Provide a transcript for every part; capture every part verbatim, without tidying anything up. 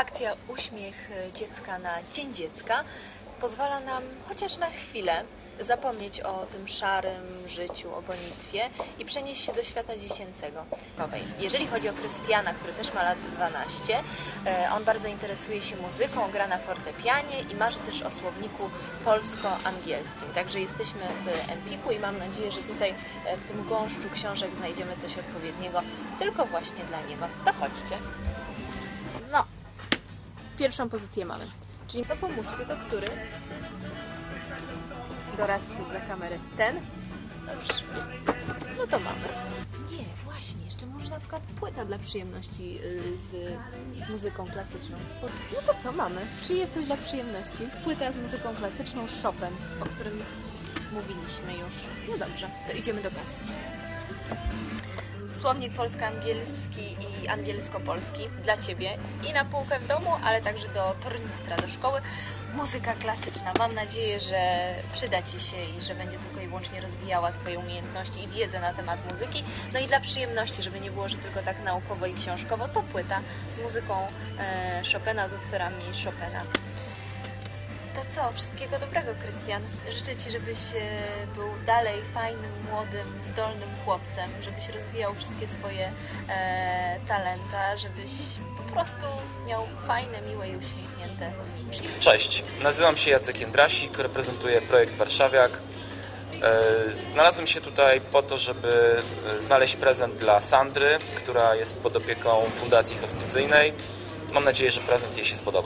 Akcja Uśmiech Dziecka na Dzień Dziecka pozwala nam chociaż na chwilę zapomnieć o tym szarym życiu, o gonitwie i przenieść się do świata dziecięcego. Jeżeli chodzi o Krystiana, który też ma lat dwanaście, on bardzo interesuje się muzyką, gra na fortepianie i marzy też o słowniku polsko-angielskim. Także jesteśmy w Empiku i mam nadzieję, że tutaj w tym gąszczu książek znajdziemy coś odpowiedniego tylko właśnie dla niego. To chodźcie. No, pierwszą pozycję mamy. Czyli no pomóżcie, to który? Doradcy za kamerę. Ten? Dobrze. No to mamy. Nie, właśnie, jeszcze może na przykład płyta dla przyjemności z muzyką klasyczną. No to co mamy? Czy jest coś dla przyjemności? Płyta z muzyką klasyczną Chopin, o którym mówiliśmy już. No dobrze, to idziemy do kasy. Słownik polsko-angielski i angielsko-polski dla Ciebie i na półkę w domu, ale także do tornistra, do szkoły. Muzyka klasyczna. Mam nadzieję, że przyda Ci się i że będzie tylko i wyłącznie rozwijała Twoje umiejętności i wiedzę na temat muzyki. No i dla przyjemności, żeby nie było, że tylko tak naukowo i książkowo, to płyta z muzyką e, Chopina, z utworami Chopina. To co? Wszystkiego dobrego, Krystian. Życzę Ci, żebyś był dalej fajnym, młodym, zdolnym chłopcem, żebyś rozwijał wszystkie swoje e, talenta, żebyś po prostu miał fajne, miłe i uśmiechnięte. Cześć, nazywam się Jacek Jędrasik, reprezentuję projekt Warszawiak. Znalazłem się tutaj po to, żeby znaleźć prezent dla Sandry, która jest pod opieką Fundacji Hospicyjnej. Mam nadzieję, że prezent jej się spodoba.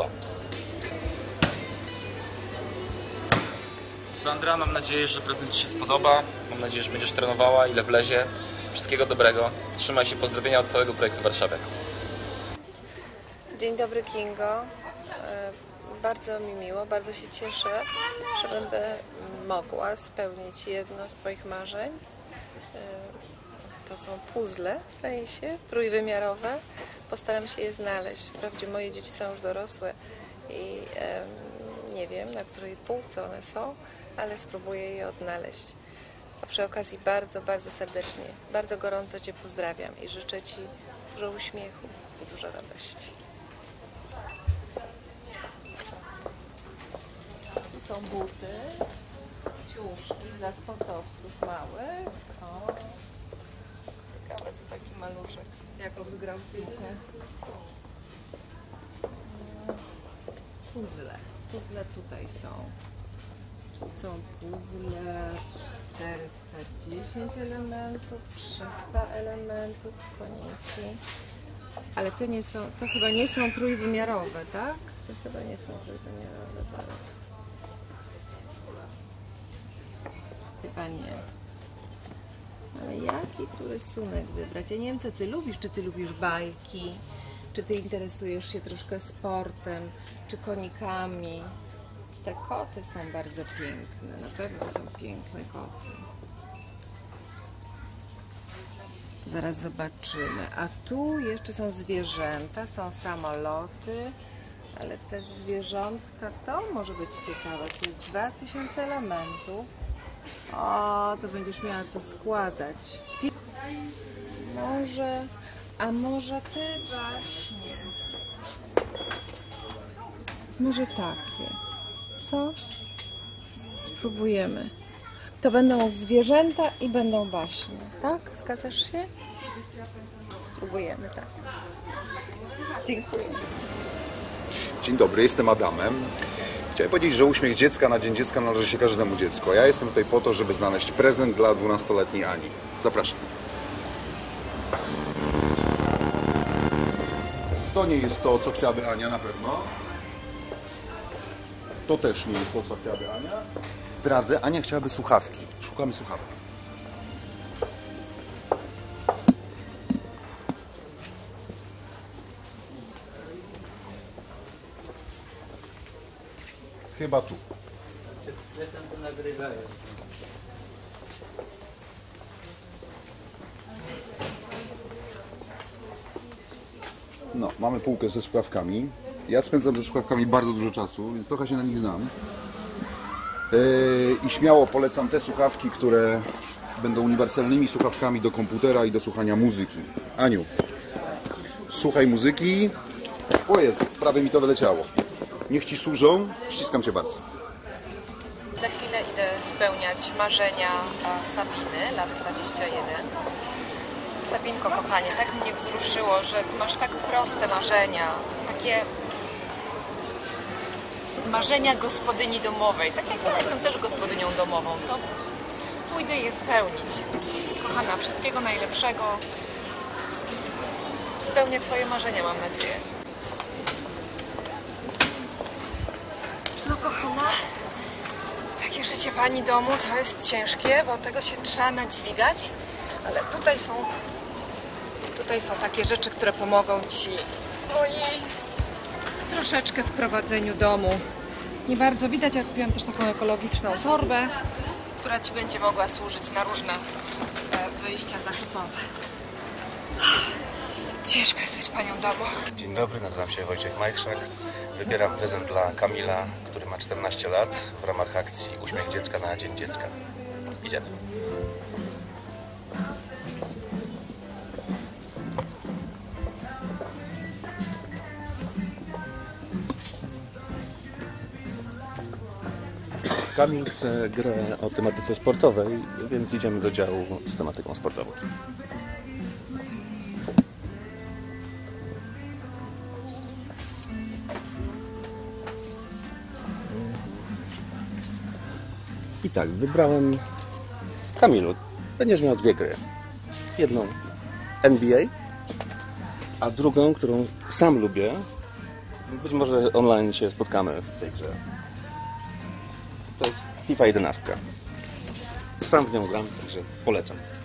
Sandra, mam nadzieję, że prezent Ci się spodoba. Mam nadzieję, że będziesz trenowała, ile wlezie. Wszystkiego dobrego. Trzymaj się, pozdrowienia od całego projektu Warszawiak. Dzień dobry, Kingo. Bardzo mi miło, bardzo się cieszę, że będę mogła spełnić jedno z Twoich marzeń. To są puzzle, zdaje się, trójwymiarowe. Postaram się je znaleźć. Wprawdzie moje dzieci są już dorosłe i nie wiem, na której półce one są, ale spróbuję je odnaleźć. A przy okazji bardzo, bardzo serdecznie, bardzo gorąco Cię pozdrawiam i życzę Ci dużo uśmiechu i dużo radości. Tu są buty, ciuszki dla sportowców małych. O, ciekawe, co taki maluszek, jak on wygrał piłkę. Puzzle. Puzzle tutaj są. Tu są puzzle czterysta dziesięć elementów, trzysta elementów, koniki. Ale te nie są, to chyba nie są trójwymiarowe, tak? To chyba nie są trójwymiarowe, zaraz. Chyba nie. Ale jaki tu rysunek wybrać? Ja nie wiem, co Ty lubisz. Czy Ty lubisz bajki? Czy Ty interesujesz się troszkę sportem? Czy konikami? Te koty są bardzo piękne. Na pewno są piękne koty. Zaraz zobaczymy. A tu jeszcze są zwierzęta, są samoloty. Ale te zwierzątka, to może być ciekawe. Tu jest dwa tysiące elementów. O, to będziesz miała co składać. Może, a może te właśnie. Może takie. Co? Spróbujemy. To będą zwierzęta i będą baśnie. Tak? Zgadzasz się? Spróbujemy, tak. Dziękuję. Dzień dobry, jestem Adamem. Chciałem powiedzieć, że uśmiech dziecka na Dzień Dziecka należy się każdemu dziecku. Ja jestem tutaj po to, żeby znaleźć prezent dla dwunastoletniej Ani. Zapraszam. To nie jest to, co chciałaby Ania na pewno. To też nie jest to, co chciałaby Ania. Zdradzę, Ania chciałaby słuchawki. Szukamy słuchawek. Chyba tu. No, mamy półkę ze słuchawkami. Ja spędzam ze słuchawkami bardzo dużo czasu, więc trochę się na nich znam. Yy, I śmiało polecam te słuchawki, które będą uniwersalnymi słuchawkami do komputera i do słuchania muzyki. Aniu, słuchaj muzyki O Jezu, prawie mi to wyleciało. Niech Ci służą, ściskam Cię bardzo. Za chwilę idę spełniać marzenia e, Sabiny, lat dwadzieścia jeden. Sabinko, kochanie, tak mnie wzruszyło, że Ty masz tak proste marzenia, takie marzenia gospodyni domowej. Tak jak ja jestem też gospodynią domową, to pójdę je spełnić. Kochana, wszystkiego najlepszego. Spełnię Twoje marzenia, mam nadzieję. No kochana, takie życie pani domu to jest ciężkie, bo tego się trzeba nadźwigać, ale tutaj są tutaj są takie rzeczy, które pomogą Ci ojej, troszeczkę w prowadzeniu domu. Nie bardzo widać, ja kupiłam też taką ekologiczną torbę, która Ci będzie mogła służyć na różne e, wyjścia zakupowe. Ciężko jest być panią domu. Dzień dobry, nazywam się Wojciech Majchrzak. Wybieram prezent dla Kamila, który ma czternaście lat w ramach akcji Uśmiech Dziecka na Dzień Dziecka. Idziemy. Kamil chce grę o tematyce sportowej, więc idziemy do działu z tematyką sportową. I tak, wybrałem Kamilu. Będziesz miał dwie gry. Jedną N B A, a drugą, którą sam lubię. Być może online się spotkamy w tej grze. To jest FIFA jedenaście. Sam w nią gram, także polecam.